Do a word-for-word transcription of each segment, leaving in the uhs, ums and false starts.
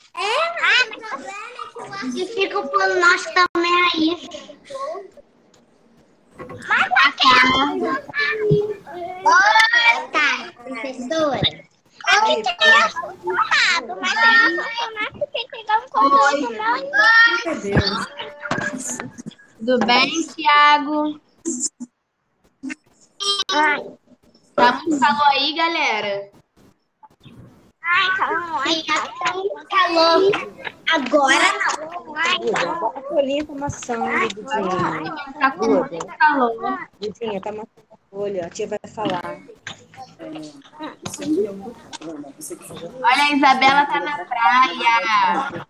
Ah, mas o problema é que o Arthur... E fica o plano nosso também aí. Mas aquela... Tá, professora. Eu que tinha errado, mas eu funcionário que pegar um conteúdo meu. Meu Deus. Tudo bem, Thiago? Ai, Tá muito calor aí, galera? ai, calma, ai, tá calor. Agora não. Ai, calma. A folhinha tá amassando, Dudinha. Tá com muito calor. Dudinha, tá amassando a folha. A tia vai falar. Olha, a Isabela tá na praia.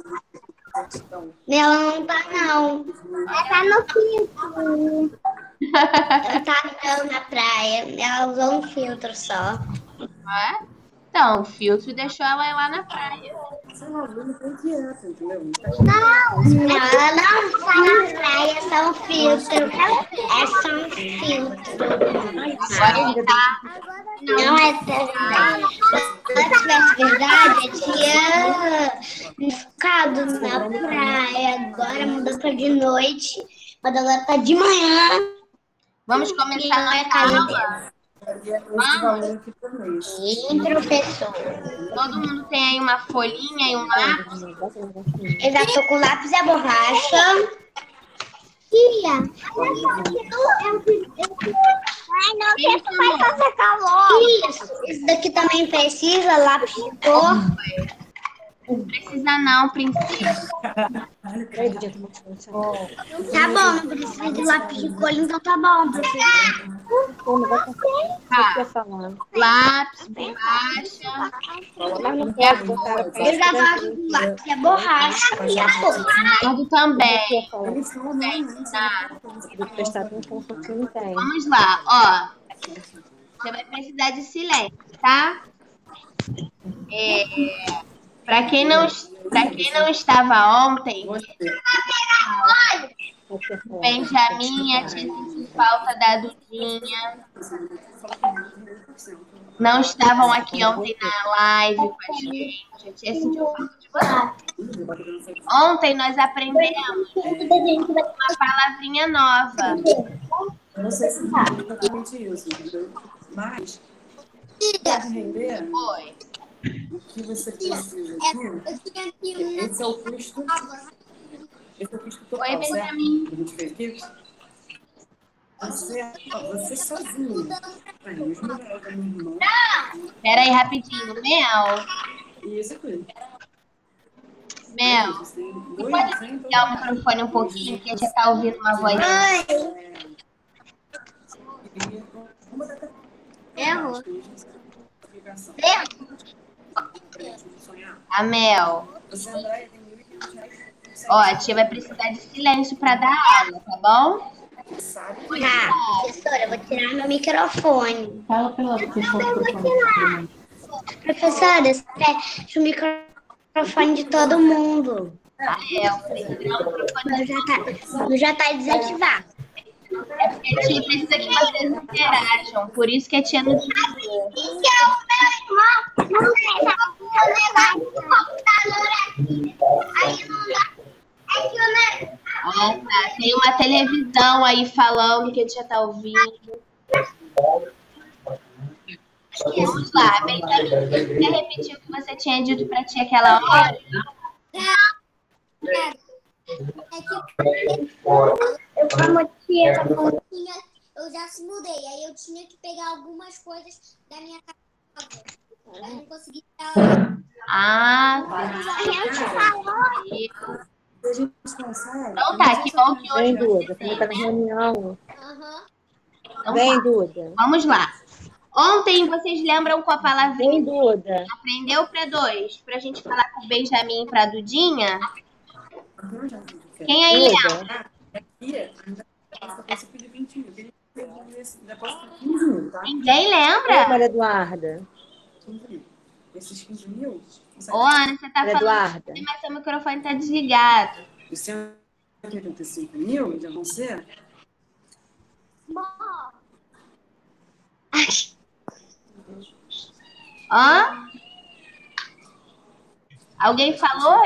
Ela não tá, não. Ela tá no filtro. Ela tá não, na praia. Ela usou um filtro só. Não é? Então, o filtro deixou ela ir lá na praia. Não, ela não está na praia, é só um filtro. É só um filtro. Agora ele tá. Não é verdade. Se ela tivesse verdade, eu tinha ficado na praia. Agora mudou pra de noite. Mas agora tá de manhã. Vamos começar Não é a casa aula. dela. Vamos? Sim, professor. Todo mundo tem aí uma folhinha e um lápis. Eu já tô com lápis e a borracha. Tia, ai, não, que isso vai fazer calor. Isso, isso daqui também precisa, lápis de cor. Precisa não, princesa. Peraí, Dudinha, tá amassando. Tá bom, não precisa de lápis de cor, então tá bom, professor. Pô, não vai conseguir. Tá. Vai falar. Lápis, borracha. Mas não pode botar a Eu já tava com lápis e a borracha e a cor. Tudo também. Tá. Tem que prestar atenção no que não tem. Vamos lá, ó. Você vai precisar de silêncio, tá? É, para quem não, para quem não estava ontem, Benjamin e a tia sentiu falta da Dudinha. Não estavam aqui ontem na live com a gente. A tia sentiu falta de você. Ontem nós aprendemos uma palavrinha nova. Não sei se é exatamente isso, entendeu? Mas, para render, Foi. o que você precisa aqui, esse é o custo, esse é o custo total, Oi, certo? Benjamin. Que a gente fez aqui. Você, você sozinho, aí, os melhores da minha irmã, Pera aí, rapidinho. Mel, e esse aqui. Mel, Você tem você dois, pode cem, ligar o microfone um pouquinho, que a gente tá ouvindo uma voz. Erro. A Mel. Ó, a tia vai precisar de silêncio para dar aula, tá bom? Tá, professora, eu vou tirar meu microfone. Fala pela pessoa Eu vou tirar. Professora, fecha o microfone de todo mundo. A Mel, precisa tirar o microfone. O meu já tá, o meu já tá desativado. É porque a tia precisa que vocês interajam, por isso que a tia não desligou. Porque o meu irmão não deixa eu levar o computador aqui. Aí não dá. É que eu não... Ah, tá. Tem uma televisão aí falando que a tia tá ouvindo. Vamos lá, Benjamin, você quer repetir o que você tinha dito pra tia aquela hora? É que eu, como tia, eu já se mudei, aí eu tinha que pegar algumas coisas da minha casa. Eu não consegui pegar. Ah, A gente falou. Se a gente pensar, então tá, que bom que hoje Vem, você Duda. Também veio. tá na reunião. Aham. Então Vem, tá, Duda. vamos lá. Ontem vocês lembram com a palavrinha Vem, Duda. aprendeu para dois, pra gente falar com o Benjamin e pra Dudinha? Quem aí lembra? aqui, ainda passa de vinte mil. Ainda passa de quinze mil, tá? Ninguém Oi, lembra? Maria Eduarda. Esses quinze mil, Ô, Ana, você tá Maria falando, Eduarda. mas seu microfone tá desligado. os cento e oitenta e cinco mil já vão ser Hã? Alguém falou?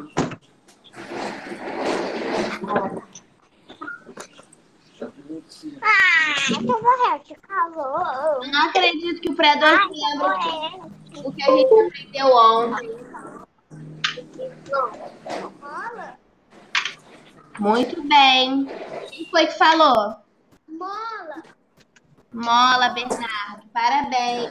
Ah, eu vou morrer de calor. Eu não acredito que o Predor se lembra do que a gente aprendeu ontem. Muito bem. Quem foi que falou? Mola. Mola, Bernardo. Parabéns.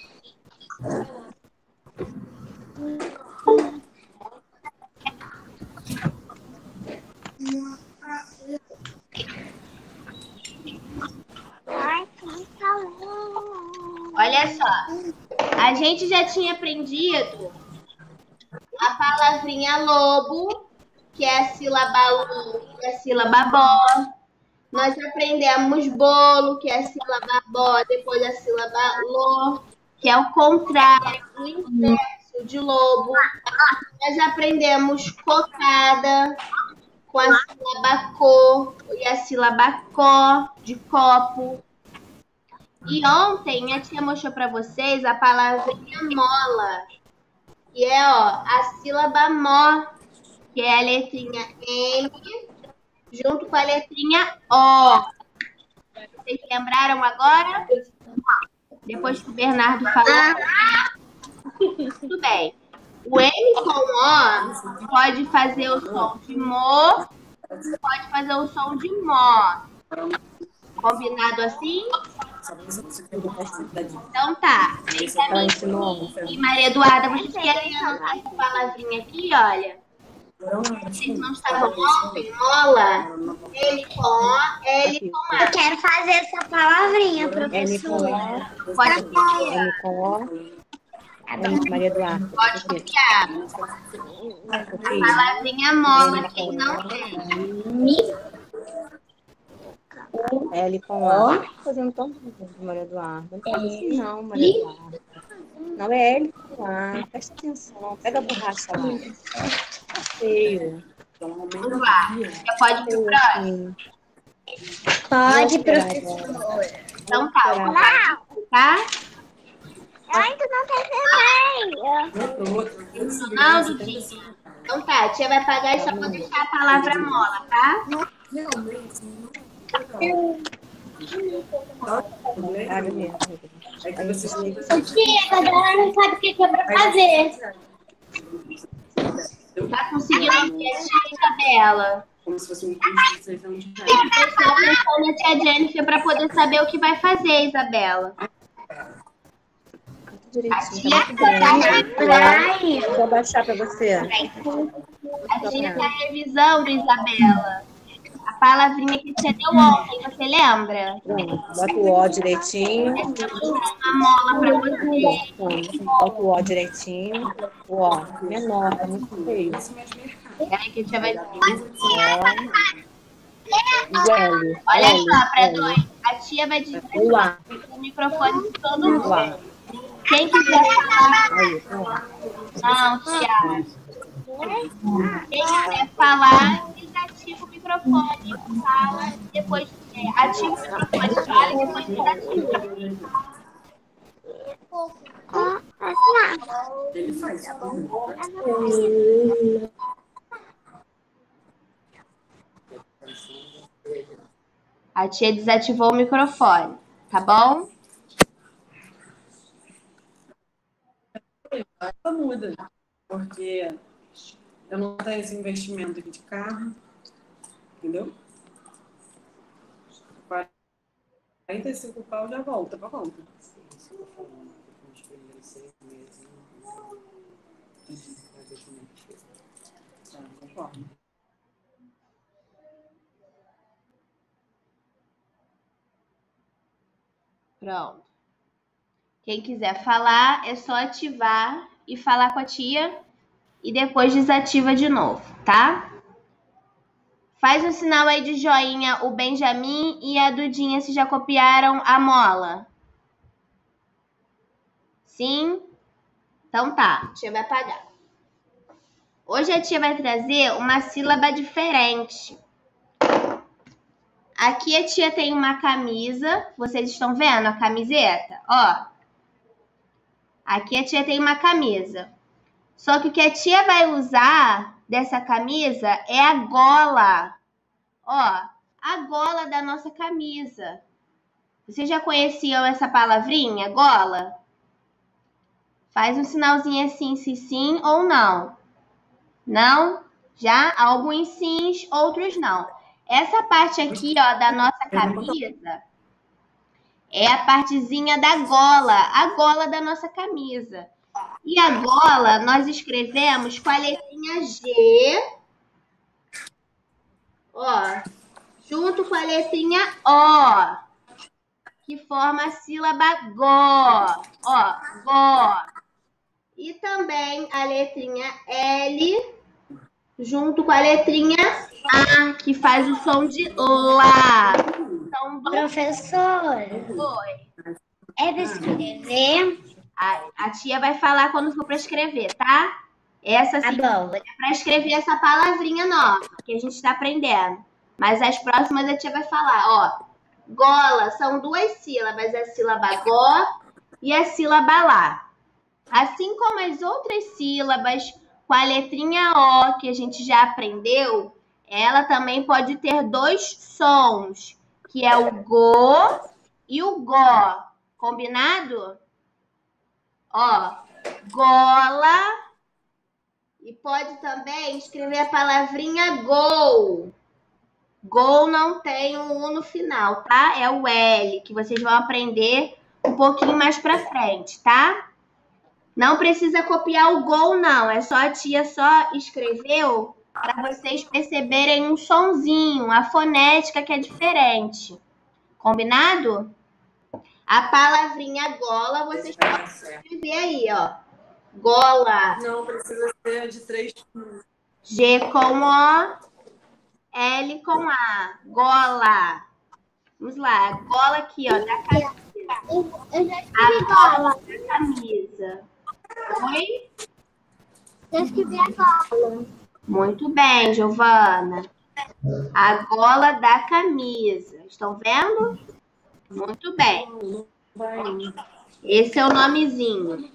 Ai, que calor. Olha só. A gente já tinha aprendido a palavrinha lobo, que é a sílaba lu, que é a sílaba bó. Nós aprendemos bolo, que é a sílaba bó, depois a sílaba lo, que é o contrário, o inverso de lobo. Nós aprendemos cocada, com a sílaba co e a sílaba có, de copo. E ontem a tia mostrou para vocês a palavrinha mola, que é ó, a sílaba mó, que é a letrinha M, junto com a letrinha O. Vocês lembraram agora? Depois que o Bernardo falou. Tudo bem. O M com O pode fazer o som de mo, pode fazer o som de mó. Combinado assim? Então tá. E Maria Eduarda, vocês querem anotar essa palavrinha aqui, olha? Vocês não estavam ontem, mola, L com O, L com A. Eu quero fazer essa palavrinha, professora. Pode copiar. M com O. M, Maria Eduarda. Pode copiar. Palavrinha mola, quem não tem. L com O. Fazendo tão bem, Maria Eduarda. Não faz assim não, Maria Eduarda. Não é L com A. Presta atenção. Pega a borracha lá. Feio. Vamos lá. Já pode ir pro próximo? Pode, professora. Então tá. Não, Tá? eu ainda não terminei. Não, Dudinha. Então tá, a tia vai pagar e só vou deixar a palavra mola, tá? O tia, cada hora não sabe o que é pra fazer. Tá conseguindo ouvir a tia Isabela? Como se fosse um curso de sessão de Tem que prestar atenção na tia Jennifer para poder saber o que vai fazer, Isabela. A tia tá na praia. Vou baixar para você. A tia tá revisando, Isabela. A palavrinha que você deu ontem, você lembra? Pronto, bota o O direitinho. Uma mola para você. Pronto, bota o O direitinho. O O menor, tá muito feio. Peraí que a tia vai dizer. O L. Olha L, só, para L. dois. A tia vai dizer O A. o microfone de todo O A. mundo. Quem quiser falar. Aí, pronto. Não, Tia. Quem quiser falar, desativa o microfone. Fala, depois é, ativa o microfone, fala e depois desativa. Ele faz. A tia desativou o microfone, tá bom? Ela muda, porque eu não tenho esse investimento aqui de carro, entendeu? quarenta e cinco pau já volta pra conta. Tá, concordo. Pronto. Quem quiser falar, é só ativar e falar com a tia e depois desativa de novo, tá? Faz um sinal aí de joinha o Benjamin e a Dudinha se já copiaram a mola. Sim? Então tá, a tia vai apagar. Hoje a tia vai trazer uma sílaba diferente. Aqui a tia tem uma camisa, vocês estão vendo a camiseta? Ó. Aqui a tia tem uma camisa. Só que o que a tia vai usar dessa camisa é a gola. Ó, a gola da nossa camisa. Vocês já conheciam essa palavrinha, gola? Faz um sinalzinho assim, se sim ou não. Não? Já? Alguns sims, outros não. Essa parte aqui, ó, da nossa camisa é a partezinha da gola, a gola da nossa camisa. E a gola nós escrevemos com a letrinha G, ó, junto com a letrinha O, que forma a sílaba gó, ó, gó. E também a letrinha L, junto com a letrinha A, que faz o som de lá. Então, do... Professor, Oi. é para escrever? A, a tia vai falar quando for para escrever, tá? Essa sim, Tá bom. é para escrever essa palavrinha nova que a gente está aprendendo. Mas as próximas a tia vai falar, ó. Gola são duas sílabas, a sílaba gó e a sílaba lá. Assim como as outras sílabas com a letrinha O que a gente já aprendeu, ela também pode ter dois sons, que é o go e o gó. Combinado? Ó, gola. E pode também escrever a palavrinha gol. Gol não tem um U no final, tá? É o L, que vocês vão aprender um pouquinho mais pra frente, tá? Não precisa copiar o gol, não. É só a tia só escreveu para vocês perceberem um sonzinho, a fonética que é diferente. Combinado? A palavrinha gola, vocês podem escrever aí, ó. Gola. Não, precisa ser de três. G com O, L com A. Gola. Vamos lá. Gola aqui, ó, da camisa. Eu já A gola da camisa. Oi? Já escrevi a gola. Muito bem, Giovana. A gola da camisa. Estão vendo? Muito bem. Esse é o nomezinho.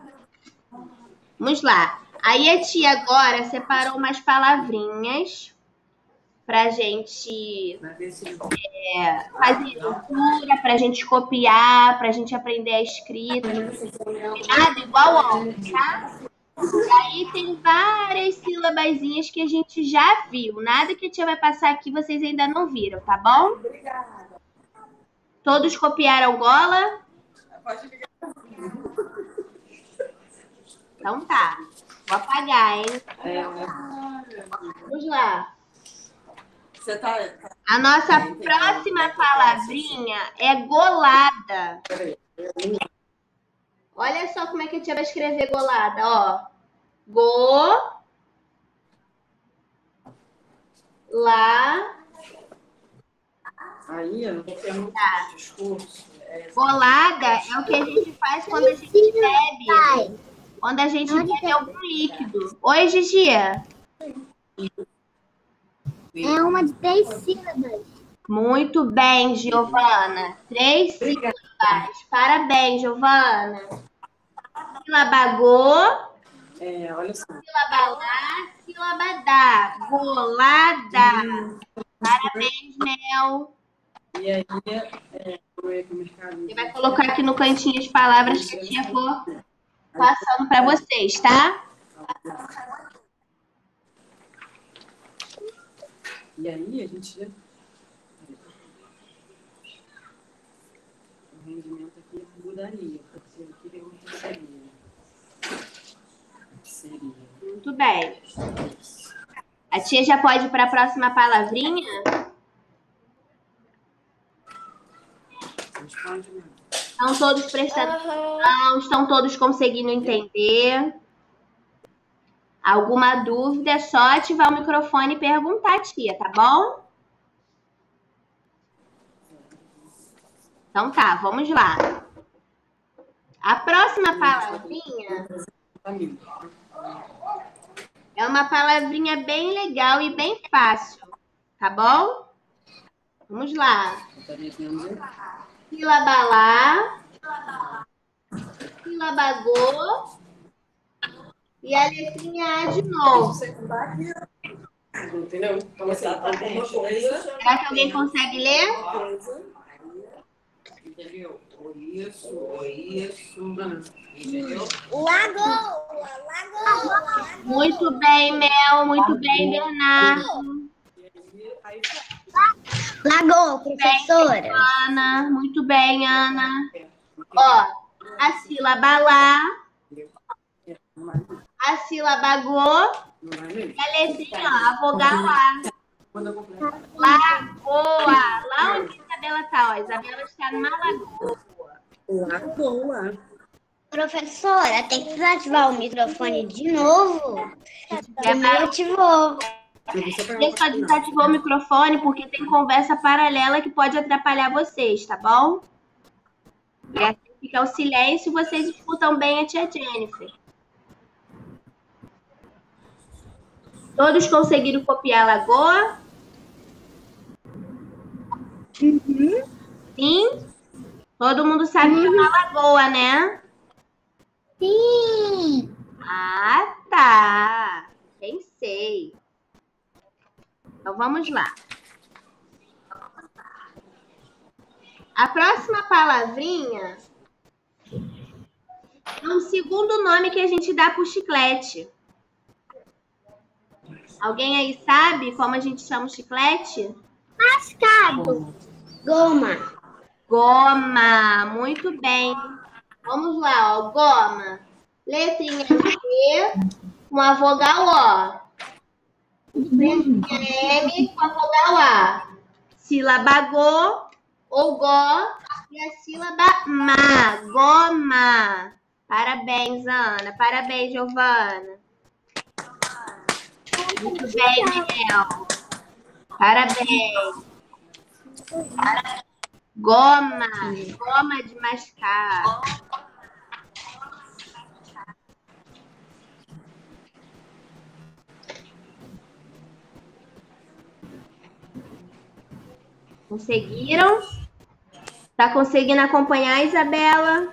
Vamos lá. Aí a tia agora separou umas palavrinhas pra gente é, fazer leitura, pra gente copiar, pra gente aprender a escrita. Nada igual ao outro, tá? E aí tem várias sílabazinhas que a gente já viu. Nada que a tia vai passar aqui vocês ainda não viram, tá bom? Obrigada. Todos copiaram gola? Pode ligar. Então tá. Vou apagar, hein? É. Vamos lá. Você tá. A nossa próxima palavrinha é golada. Peraí. Olha só como é que a tia vai escrever golada, ó. Go. Lá. Aí, eu não vou ter muito Tá. discurso. É, Golada é o que a gente faz quando a gente bebe. Quando a gente bebe algum líquido. Oi, Gigi. É uma de três sílabas. Muito bem, Giovana. Três sílabas. Parabéns, Giovana. Sílaba go, é, olha só. sílaba lá, sílaba dá. Golada. Parabéns, Mel. E aí, é, foi pro mercado. Você vai colocar aqui no cantinho as palavras que a tia for passando para vocês, tá? E aí, a gente. O rendimento aqui mudaria, porque o que aconteceria? Seria. Muito bem. A tia já pode ir para a próxima palavrinha? Responde mesmo. Estão todos prestando atenção? Estão todos conseguindo entender? Alguma dúvida? É só ativar o microfone e perguntar, tia, tá bom? Então tá, vamos lá. A próxima palavrinha é uma palavrinha bem legal e bem fácil, tá bom? Vamos lá. Sílaba lá, sílaba go E a letrinha A de novo. Entendeu? Então, assim, alguma coisa. Será que alguém consegue ler? Entendeu? Isso, isso. Entendeu? Lagoa, lagoa. Muito bem, Mel. Muito bem, Bernardo. Lagoa, professora. Ana. Muito bem, Ana. Ó, a sílaba lá. A sílaba go. E a letrinha, ó, a vogal A. Lagoa. Lá onde a Isabela tá, ó. A Isabela está numa lagoa. Lagoa. Professora, tem que desativar o microfone de novo. É pra- Ativou. Você só desativou o microfone porque tem conversa paralela que pode atrapalhar vocês, tá bom? E assim fica o silêncio e vocês escutam bem a tia Jennifer. Todos conseguiram copiar a lagoa? Sim? Todo mundo sabe que é uma lagoa, né? Sim. Ah, tá. Pensei. Então, vamos lá. A próxima palavrinha é um segundo nome que a gente dá para o chiclete. Alguém aí sabe como a gente chama o chiclete? Mascado. Goma. Goma. Muito bem. Vamos lá, ó. Goma. Letrinha G com a vogal O. Letrinha M com a vogal A. Sílaba go ou go e a sílaba ma. Goma. Parabéns, Ana. Parabéns, Giovana. Muito bem, Miguel. Parabéns. Goma. Goma de mascar. Conseguiram? Tá conseguindo acompanhar, Isabela?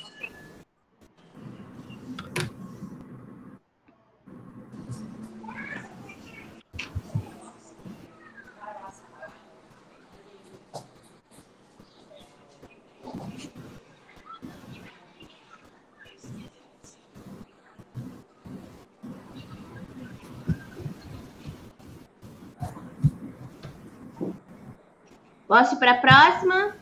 Posso ir para a próxima?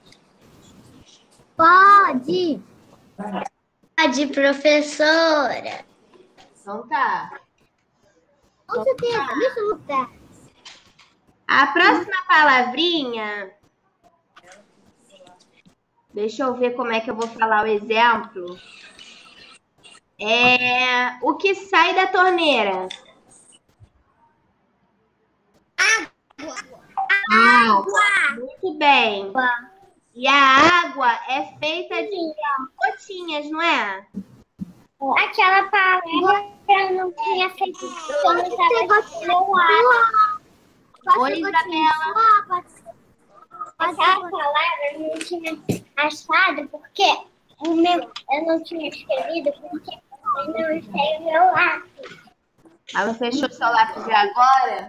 Pode. Pode, professora. Então tá. Você tem a absoluta. A próxima palavrinha. Deixa eu ver como é que eu vou falar o exemplo. É o que sai da torneira. Água. Muito bem. E a água é feita de gotinhas, não é? Aquela palavra eu não tinha feito. Eu não estava no ar. Oi, Isabela. Aquela palavra eu não tinha achado porque o meu, eu não tinha escrevido porque eu não sei o meu lápis. Ela fechou seu lápis de agora?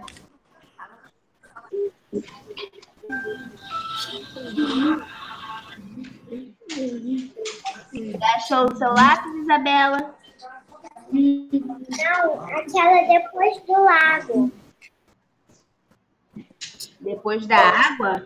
Já achou o seu lápis, Isabela? Não, aquela depois do lago. Depois da água?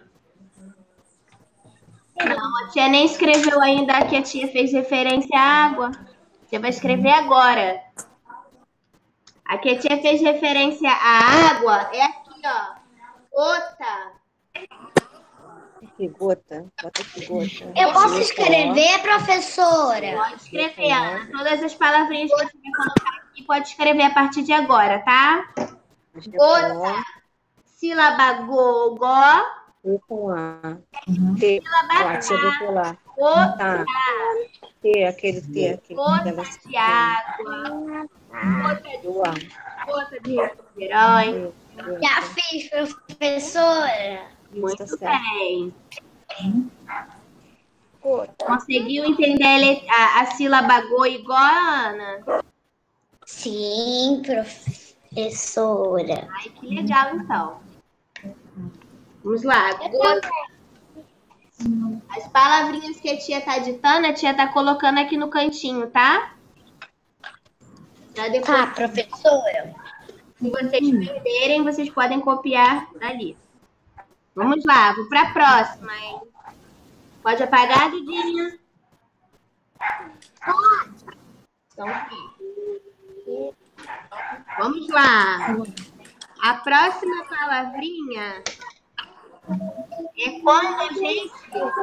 Não, a tia nem escreveu ainda que a tia fez referência à água. A tia vai escrever agora. A que a tia fez referência à água é aqui, ó. Gota. Que gota. Bota que gota. Eu posso escrever, professora? Pode escrever, Ana. Todas as palavrinhas que você vai colocar aqui, pode escrever a partir de agora, tá? Gota. Sílaba go, go. U com A. T. Sílaba Lá, deixa eu ver por lá. Gota. Tá. T, aquele T, aquele Gota negócio. de água. Gota de, Do A. gota de refrigerante. Já fiz, professora. Muito Tá certo. bem. Gota. Conseguiu entender a, le- a, a sílaba go igual, Ana? Sim, professora. Ai, que legal, então. Vamos lá. Gota. As palavrinhas que a tia tá ditando, a tia tá colocando aqui no cantinho, tá? Pra depois, Tá, professora. se vocês perderem, vocês podem copiar dali. Vamos lá, vou pra próxima, hein? Pode apagar, Dudinha? Então, sim. Vamos lá. A próxima palavrinha é quando a gente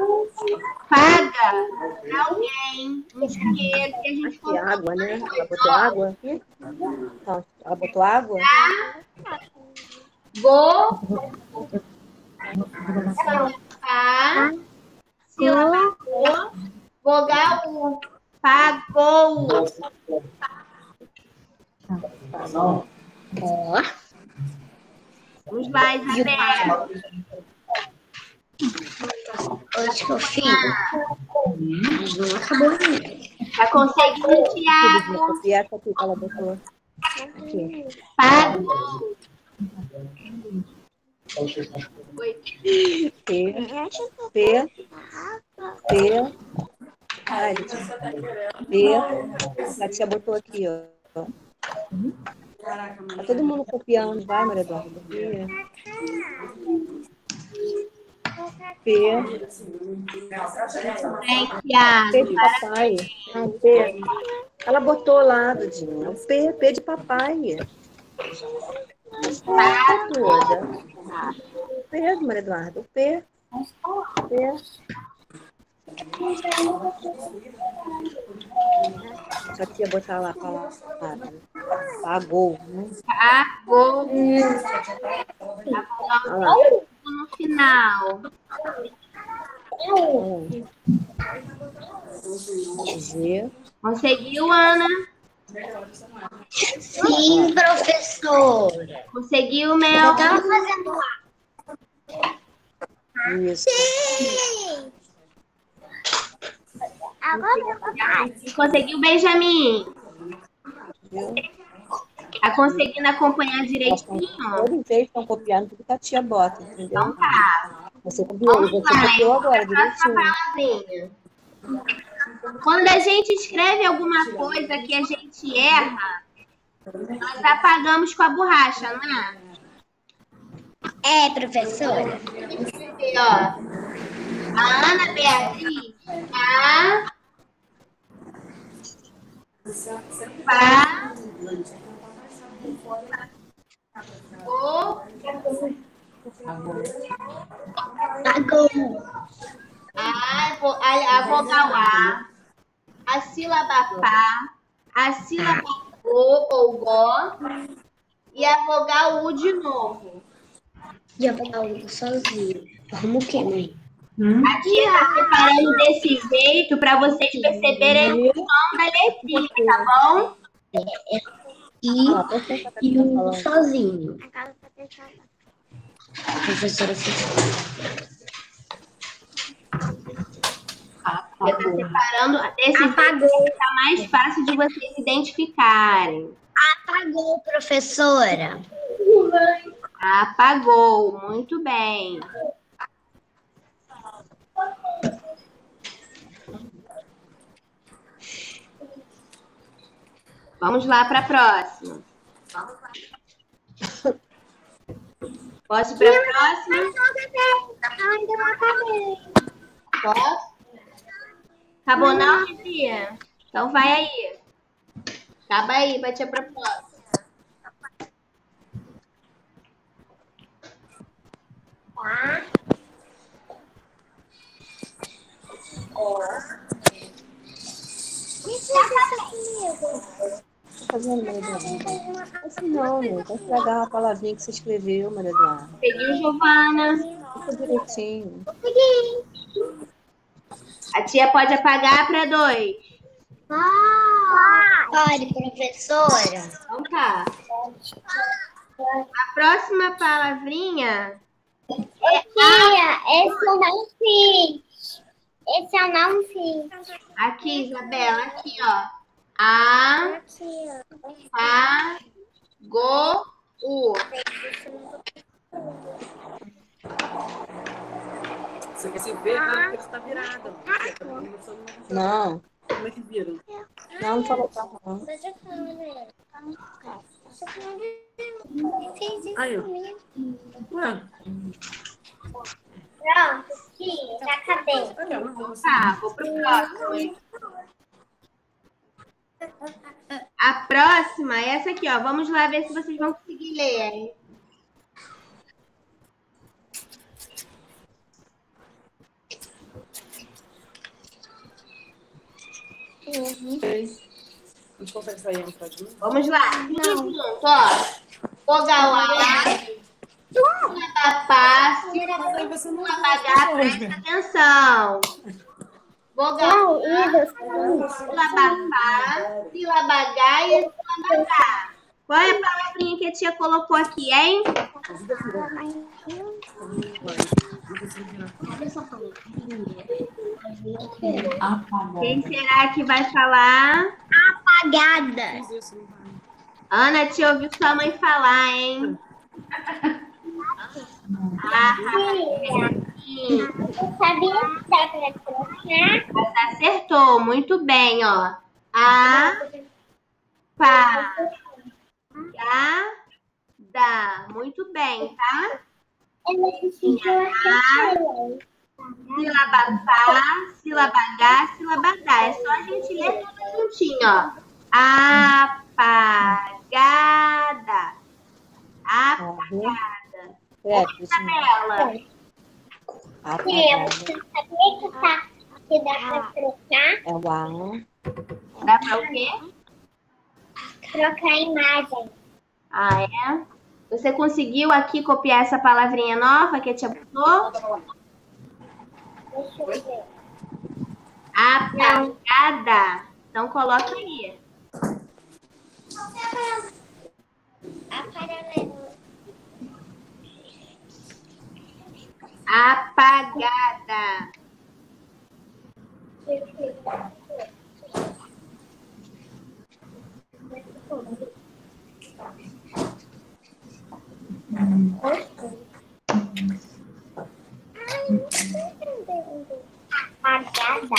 paga pra alguém um dinheiro que a gente Aqui, comprou. água, né? Ela botou água aqui? Então, ela botou água? Vou pá, sílaba vou, vogal u, pagou. Ó. Vamos lá, Isabela. Hoje que eu fiz. Mas não acabou ainda. Tá conseguindo, Vou Tiago? copiar essa aqui que ela botou. Aqui. Pagou. Oi. P, P, P. Ai, P. A tia botou aqui, ó. Tá todo mundo copiando, vai, Maria Eduarda? P. P. Vem, Tiago. P de papai. Não, P. Ela botou lá, Dudinha. O P, P de papai. Tá toda. O P, Maria Eduarda. O P. P. Só que ia botar lá a palavra. Pagou, né? Pagou. Olha lá. No final. G. Conseguiu, Ana? Sim, professora. Conseguiu, Eu Mel? tava fazendo lá. Isso. Agora Conseguiu, Benjamin? Viu? Tá conseguindo acompanhar direitinho? Todos eles estão copiando tudo que a tia bota, entendeu? Então tá. Você copiou, você copiou agora, Próxima direitinho. palavrinha. Quando a gente escreve alguma coisa que a gente erra, nós apagamos com a borracha, não é? É, professora. Aqui, ó. A Ana Beatriz. A. Pá. O. Pagou. A, vo- a, a vogal A, a sílaba pá, a sílaba go ou gó e a vogal U de novo. E eu vou dar um sozinho. Vamos o quê, mãe? Aqui tá separando desse jeito para vocês perceberem o som da letrinha, tá bom? E, Ó, presta atenção e no que eu tô um falando. sozinho. Professora, você Eu tô separando desse jeito apagou. tá mais fácil de vocês identificarem. Apagou, professora. Apagou, muito bem. Vamos lá para a próxima. Posso ir para a próxima? Ainda não acabei. Posso? Acabou não, Vizinha? Então vai aí. Acaba aí, vai te a proposta. Tá? Tá fazendo, Maria Eduarda? Assim não, né? Vai estragar a palavrinha que você escreveu, Maria Eduarda. Seguiu, Giovana. Fica direitinho. A tia pode apagar para dois. Pode, professora. Então tá. A próxima palavrinha Tia, esse eu não fiz. Esse eu não fiz. aqui, Isabela, aqui, ó. A, pa, go, u. Você quer se ver? Porque você tá virada. Não. Como é que vira? Não, não falou pra não. Aí, ó. Ué, Pronto, sim, já acabei. olha, eu não vou assim. Tá, vou pro próximo, hein? A próxima é essa aqui, ó. Vamos lá ver se vocês vão conseguir ler, hein? A gente consegue sair entrar de novo? Vamos lá. Tudo junto, ó. Vogal A, sílaba pá, sílaba Aí você não H, presta atenção. Vogal A, sílaba pá, sílaba H e sílaba K. Qual é a palavrinha que a tia colocou aqui, hein? Quem será que vai falar? Apagada. Ana, te ouviu sua mãe falar, hein? Ah, sim. Eu sabia que dá pra trocar. Você acertou, muito bem, ó. A, pa, ga, da. Muito bem, tá? Eu assisti que eu acertei. Sílaba pá, sílaba H, sílaba da. É só a gente ler tudo juntinho, ó. Apagada. Apagada. É, Tabela. Tia, você sabia que, tá, que dá pra trocar? É o A. Dá pra o quê? Trocar a imagem. Ah, é? Você conseguiu aqui copiar essa palavrinha nova que a tia botou? Deixa eu ver. Apagada. Então coloca aí. Apagada. Apagada.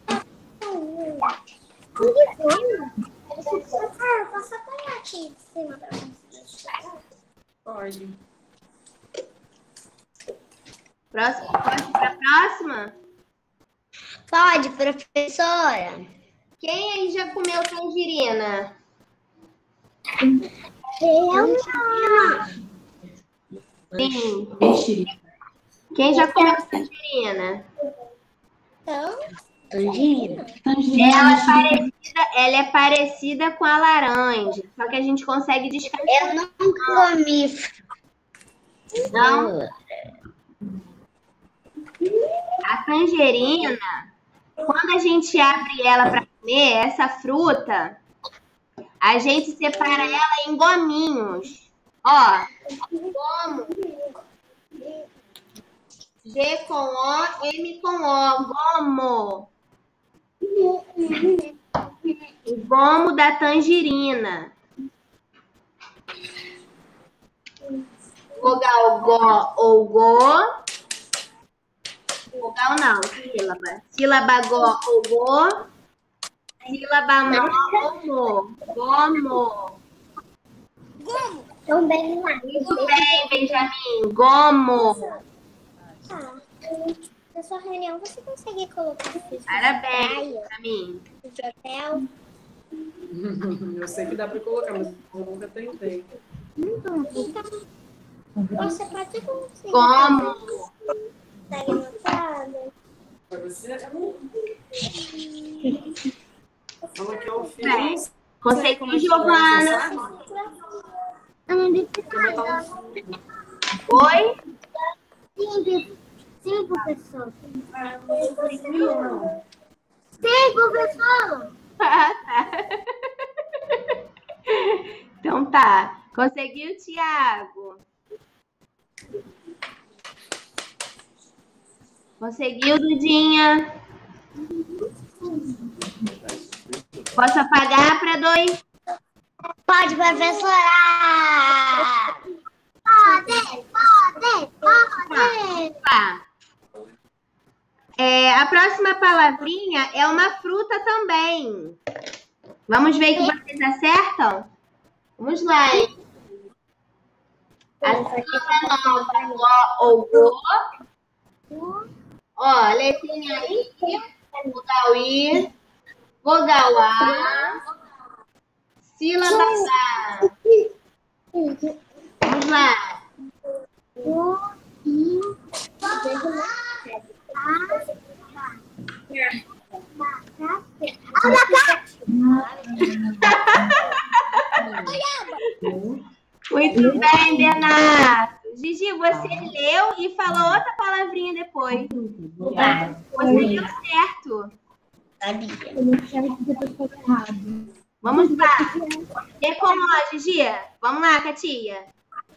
Ah, posso apagar aqui de cima pra você? Pode. Próximo, pode pra próxima? Pode, professora. Quem aí já comeu tangerina? Eu não. Sim. Mexerica. Quem já comeu tangerina? Então, Tangerina. Ela é, parecida, ela é parecida com a laranja, só que a gente consegue descascar. eu nunca comi. Não. A tangerina, quando a gente abre ela para comer, essa fruta, a gente separa ela em gominhos. Ó, gomo. G com O, M com O, gomo. O gomo da tangerina. Vogal go ou go. Vogal não, sílaba. Sílaba go ou go. Sílaba mo ou mo. Gomo. Então, bem lá. Muito bem, Benjamin. Gomo. Tá. Na sua reunião, você consegue colocar isso? Parabéns, Benjamin. De hotel? Eu sei que dá pra colocar, mas eu nunca tentei. Então, você pode conseguir. Gomo. Segue anotado? Pra você? Fala que eu Bem, fiz. conseguiu, Giovana? Eu não disse nada. Oi? Sim, sim, professor. Sim, professor. Ah, tá. Então tá. Conseguiu, Thiago? Conseguiu, Dudinha? Posso apagar para dois? Pode, professora! Pode, pode, pode! Tá. É, a próxima palavrinha é uma fruta também. Vamos ver que vocês acertam? Vamos lá, hein? A sílaba nova, go ou go. Ó, letrinha I, vogal I, vogal A, sílaba A. Vamos lá. Muito bem, Benato. Gigi, você leu e falou outra palavrinha depois. Você leu certo. Vamos lá. Decomó, Gigi. Vamos lá, Katia.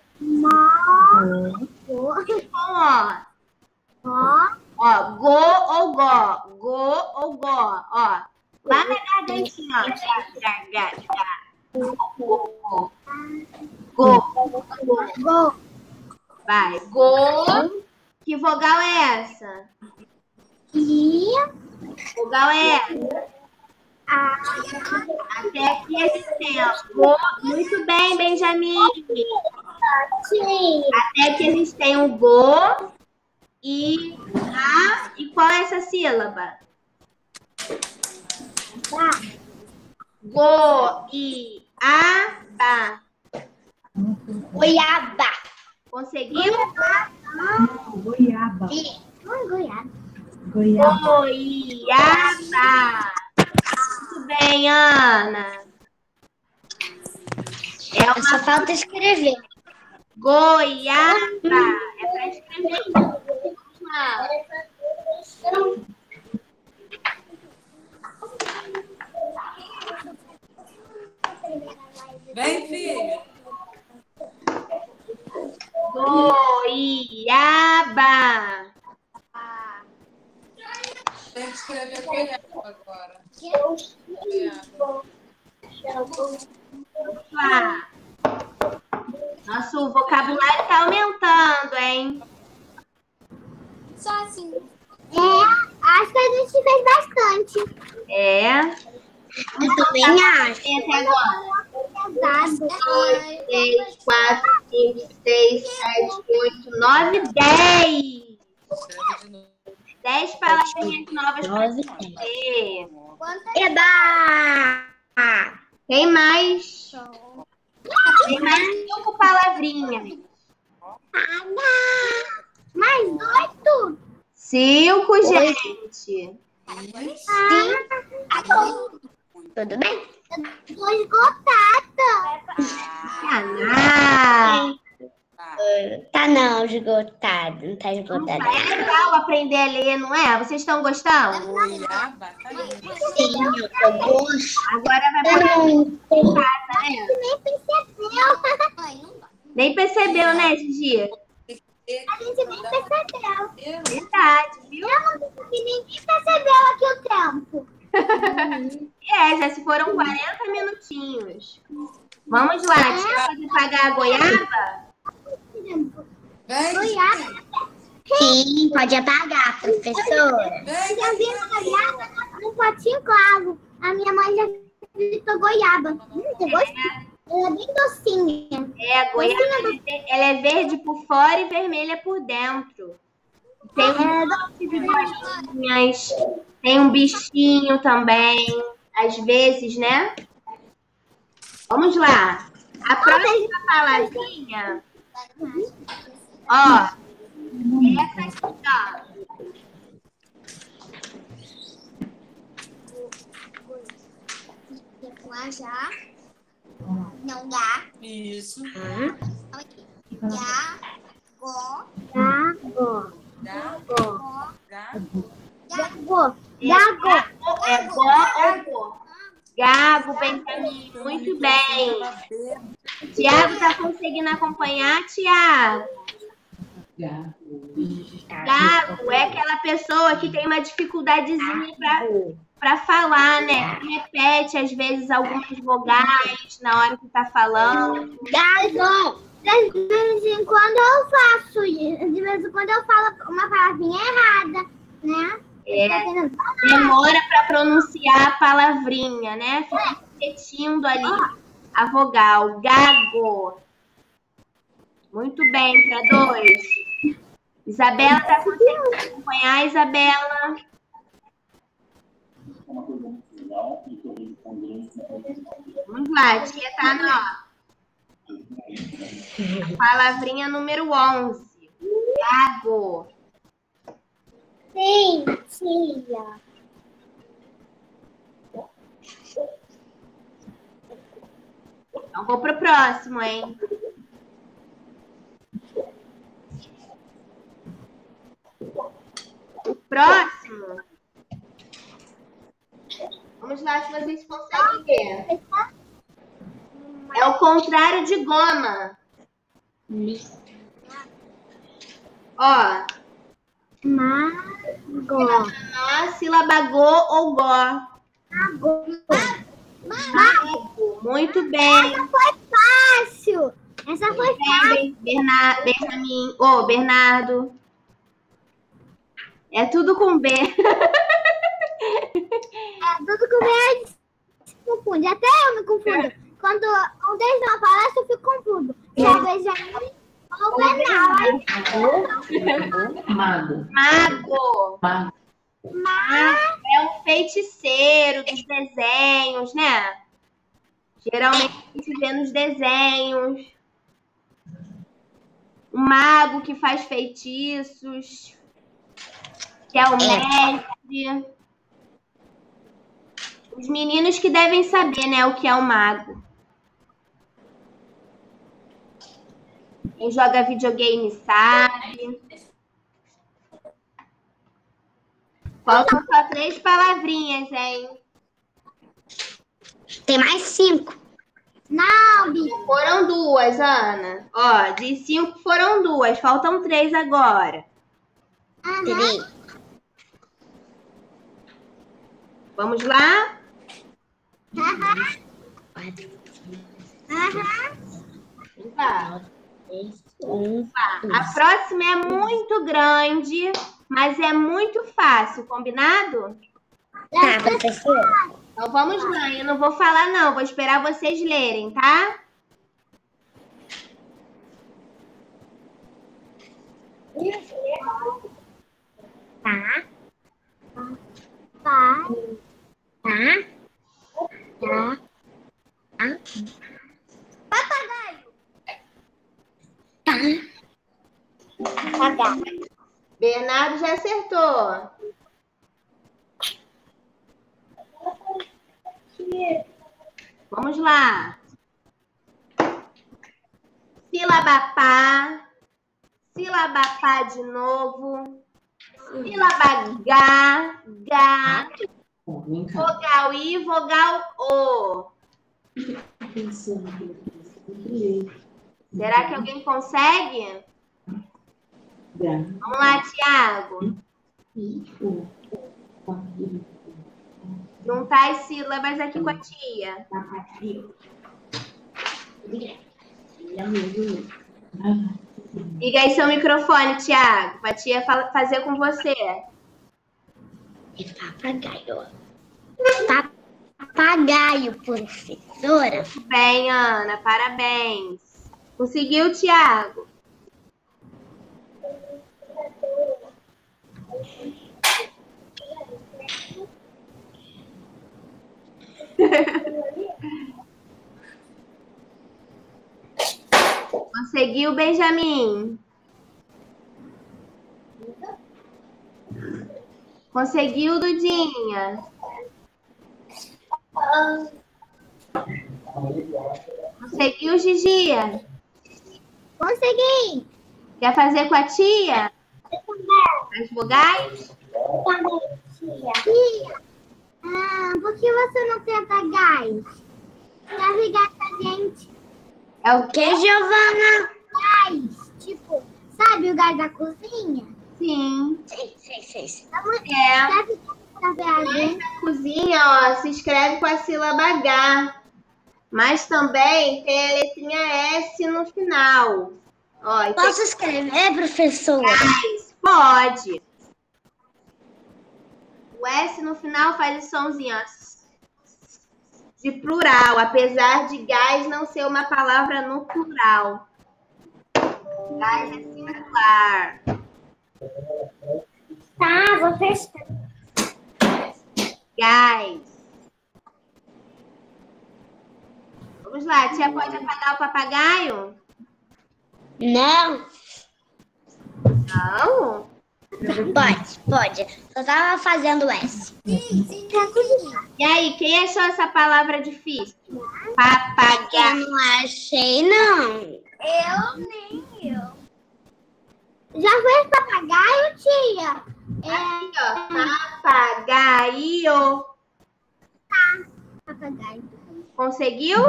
Decomó. Ó, go ou go. Go ou go. Ó, lá na gargantinha, ó. Garganta. Go, go. Go. Go. Vai. Go. Que vogal é essa? I. Vogal é essa? A. Até aqui a gente tem, ó. Go. Muito bem, Benjamin. Sim. Até aqui a gente tem o go. E a. E qual é essa sílaba? Ba. Go e a, ba. Goiaba. Conseguiu? Goiaba. I. Goiaba. Goiaba. Goiaba. Muito bem, Ana. É Só uma falta escrever. goiaba. É para escrever. Vamos lá. Vem, filha. Goiaba. Tem que escrever goiaba agora. Vamos lá. Nosso vocabulário está aumentando, hein? Só assim. É, acho que a gente fez bastante. É. Eu também acho. Tem até agora. Pesado. dois, três, quatro, cinco, seis, sete, oito, nove, dez. Escreve de novo. dez palavrinhas novas para você. Eba! Tem mais? Tem mais cinco palavrinhas. Mais oito? Cinco, gente. Ah, tudo bem? Eu tô esgotada. Ah, Tá não, esgotado. Não tá esgotado. é legal aprender a ler, não é? Vocês estão gostando? Goiaba, tá lindo. Sim, eu gosto. Agora vai para Eu casa, né? nem percebeu. Nem percebeu, né, Gigi? A gente nem percebeu. Verdade, viu? Eu não percebi, ninguém percebeu aqui o tempo. É, já se foram quarenta minutinhos. Vamos lá, tia, pode pagar a goiaba? Vem, Goiaba? Sim, pode apagar, professora. vem. Eu vi a goiaba no potinho claro. A minha mãe já fritou goiaba. Hum, você gostou? Ela é bem docinha. É, a goiaba ela é verde por fora e vermelha por dentro. Tem um monte de bolinhas, tem um bichinho também, às vezes, né? Vamos lá. A próxima palavrinha, ó, essa aqui, ó. Já. Não dá. Isso. Já. Go. Já. Go. Dá, Go. dá. Gago. Gago. É go ou go? Gago, Benjamin, muito bem. Tiago tá conseguindo acompanhar, Tiago? Gago é aquela pessoa que tem uma dificuldadezinha para falar, né? Repete, às vezes, algumas vogais na hora que tá falando. Gago. De vez em quando eu faço isso. De vez em quando eu falo uma palavrinha errada, né? É, demora para pronunciar a palavrinha, né? Fica repetindo ali a vogal. Gago. Muito bem, para dois. Isabela tá conseguindo acompanhar, Isabela? Vamos lá, tia tá na palavrinha número onze. Gago. Sim, tia. Então vou pro próximo, hein? O próximo. Vamos lá se vocês conseguem ver. É o contrário de goma. Ó. Mago. Nó, sílaba go ou gó. Mago. Mago. Muito bem. Essa foi fácil. Essa foi fácil. Bem, Berna- Benjamin. Ô, oh, Bernardo. É tudo com B. É, tudo com B se confunde. Até eu me confundo. Quando um deles não aparece, eu fico confuso. Já vejo aí. Ou Bernardo. Mago. Mago. Mago. Mas É um feiticeiro dos desenhos, né? Geralmente a gente vê nos desenhos. Um mago que faz feitiços. Que é o mestre. Os meninos que devem saber, né, o que é o mago. Quem joga videogame sabe. Faltam só três palavrinhas, hein? tem mais cinco. Não, Bi. Foram duas, Ana. Ó, de cinco foram duas. Faltam três agora. Três. Vamos lá? Aham. Vá. Vá. A próxima é muito grande, mas é muito fácil, combinado? Tá, professora. Então vamos lá. Eu não vou falar, não. Vou esperar vocês lerem, tá? Tá. Tá. Tá. Tá. Tá. Papagaio. Tá. Papagaio. Bernardo já acertou. Vamos lá. Sílaba pá. Sílaba pá de novo. Sílaba gá. Gá. Vem cá. Vogal I, vogal O. Pensando que Será que alguém consegue? Vamos lá, Tiago. Juntar as sílabas aqui com a tia. Liga aí seu microfone, Tiago, para a tia fa- fazer com você. Papagaio. Papagaio, professora. Muito bem, Ana, parabéns. Conseguiu, Tiago? Conseguiu, Benjamin? Conseguiu, Dudinha? Conseguiu, Gigia? Consegui. Quer fazer com a tia? As vogais? Tia. Ah, por que você não tenta gás? Pra ligar pra gente. É o quê, Giovana? Gás. Tipo, sabe o gás da cozinha? Sim. Sim, sim, sim. É. Pra ligar Gás na cozinha, ó, se escreve com a sílaba H. Mas também tem a letrinha S no final. Ó, e tem- Posso escrever, professor? Gás, pode. O S no final faz o somzinho, ó, de plural, apesar de gás não ser uma palavra no plural. Gás é singular. Tá, vou testar. Gás. Vamos lá, a tia pode apagar o papagaio? Não. Não? Pode, pode. Eu tava fazendo S. E aí, quem achou essa palavra difícil? Eu Papagaio. não achei, não. Eu nem eu. Já fez papagaio, tia? Aqui, ó. Papagaio. Papagaio. Conseguiu?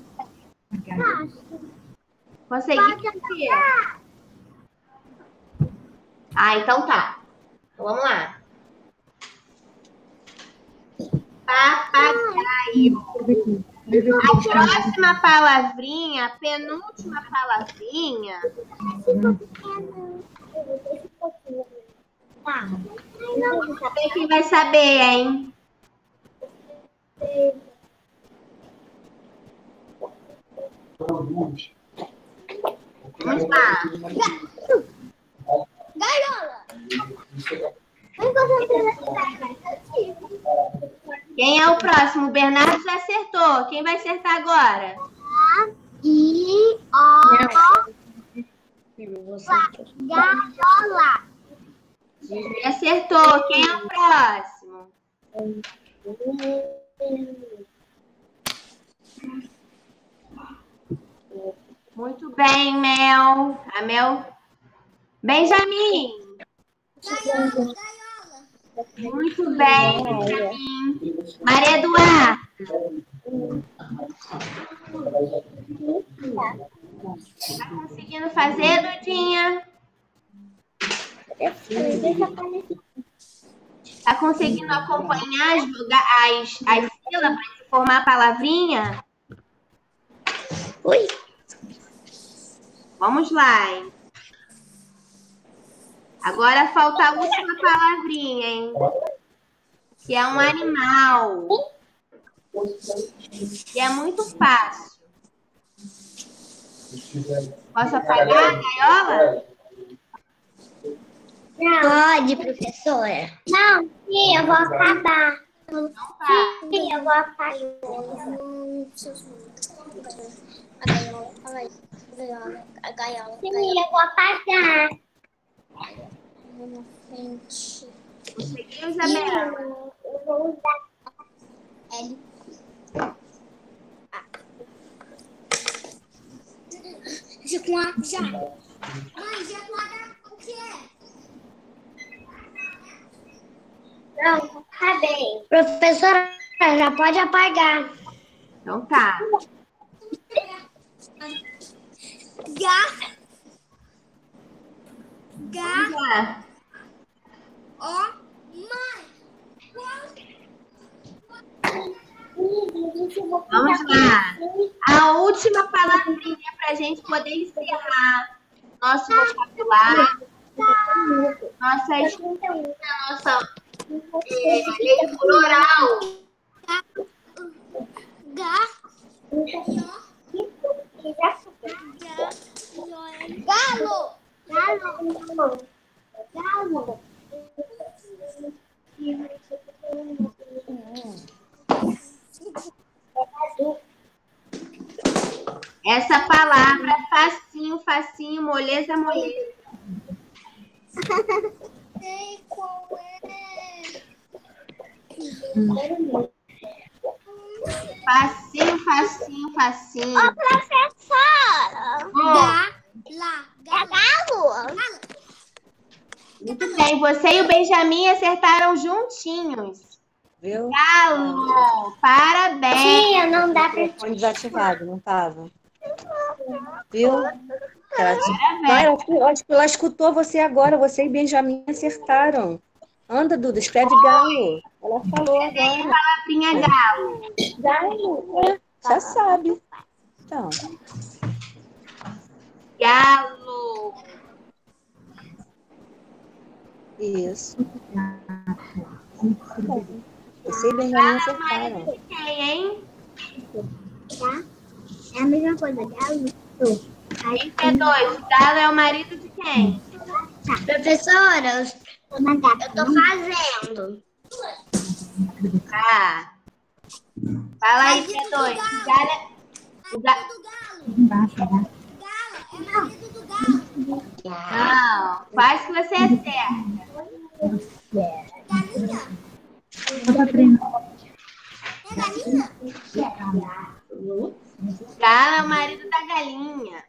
Conseguiu? tia? Ah, então tá. Então vamos lá. Papagaio. A próxima palavrinha, a penúltima palavrinha, Tá. vamos ver quem vai saber, hein? Vamos lá. Gaiola. Quem é o próximo? O Bernardo já acertou. Quem vai acertar agora? E o gaiola. Gigi acertou. Quem é o próximo? Muito bem, Mel. A Mel. Benjamin. Muito bem, Benjamin. Maria Eduarda. Tá conseguindo fazer, Dudinha? Tá conseguindo acompanhar as, as, as sílabas e formar a palavrinha? Oi. Vamos lá, hein? Agora falta a última palavrinha, hein? Que é um animal. E é muito fácil. Posso apagar a gaiola? Pode, professora. Não, sim, eu vou acabar. Não tá. Sim, eu vou apagar. A gaiola. Sim, eu vou apagar. Na frente. Conseguiu, Isabela? Eu vou usar L. Já com A, já. Mãe, já com A, o que é? Não, tá bem. Professora, já pode apagar. Então tá. Gá. Gá. Vamos lá. Ó. Mãe. Vamos lá. A última palavrinha para a gente poder encerrar nosso vocabulário, nossa escrita, nossa é, leitura oral. Gá. Galo. Galo. Galo. Essa palavra, facinho, facinho, moleza, moleza. Sei qual é. Facinho, facinho, facinho. Ô, professora. Ó, Lá. Galo. muito bem, você e o Benjamin acertaram juntinhos. Viu? Galo, parabéns. Tia, não dá pra... Telefone desativado, não tava. Viu? Ela, Parabéns. não, ela, eu acho que ela escutou você agora. Você e Benjamin acertaram. Anda, Duda, escreve galo. Ela falou Desenhe agora. a palavrinha galo. Galo, é, já sabe. Então, Galo. isso. Você e Benjamin acertaram. De quem, hein? É a mesma coisa, galo. Quem é dois? Galo é o marido de quem? Professora, eu tô fazendo. Ah. Fala aí, P dois. Galo é... o ga- Não, faz que você acerta. Galo é o marido da galinha.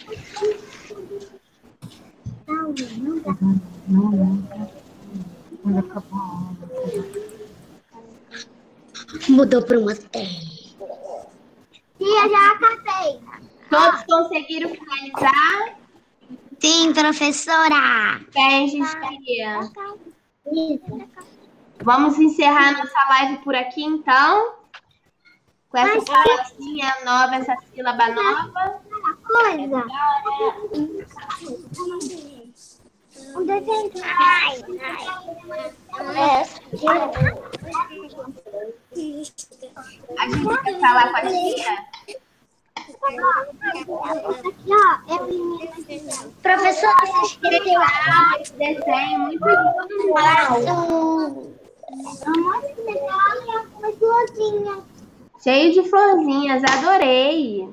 Mudou para uma terra. Tia, já acabei. Todos conseguiram finalizar? Sim, professora. Quem, gente queria? Vamos encerrar nossa live por aqui, então. Com essa palavrinha nova, essa sílaba nova. Coisa. Um desenho. Ai, A gente vai falar com a tia. Professora, você escreveu Ah, esse desenho muito lindo. uma florzinha. Cheio de florzinhas, adorei.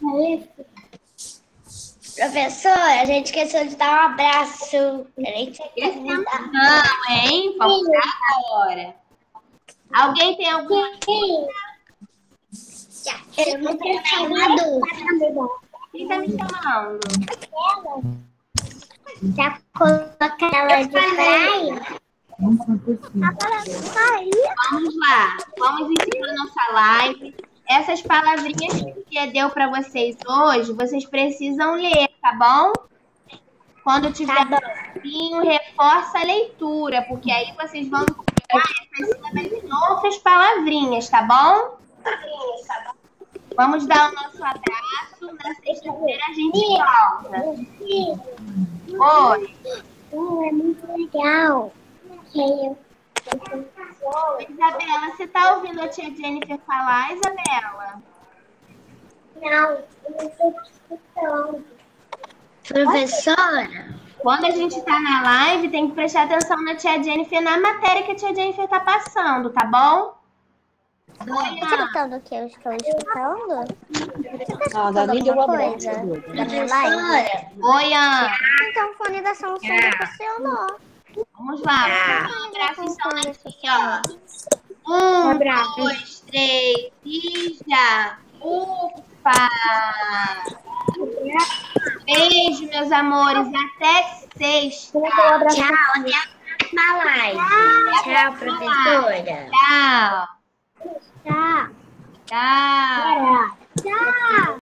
Professora, a gente esqueceu de dar um abraço. Esquecemos não, hein? Vamos dar agora. Alguém tem alguma coisa? Eu não quero chamado. Quem tá me chamando? Já colocar ela de praia? Vamos lá, vamos encerrar nossa live. Essas palavrinhas que a tia deu para vocês hoje, vocês precisam ler, tá bom? Quando tiver um pouquinho, reforça a leitura, porque aí vocês vão pegar essas sílabas de novo, as palavrinhas, tá bom? Vamos dar o nosso abraço. Na sexta-feira a gente volta. Oi. É muito legal. Isabela, você tá ouvindo a tia Jennifer falar, Isabela? Não, eu não estou escutando. Professora? Quando a gente tá na live, tem que prestar atenção na tia Jennifer, na matéria que a tia Jennifer tá passando, tá bom? Oi, Tá escutando o que eu estou escutando? Ah, da mídia eu vou abrir. Da minha live? Oi, Ana. Então o fone da Samsung funcionou. Vamos lá. Um abraço então aqui, ó. Um, dois, três e já. Ufa! Beijo, meus amores. Até sexta. Tchau, até a próxima live. Tchau, professora. Tchau. Tchau. Tchau. Tchau.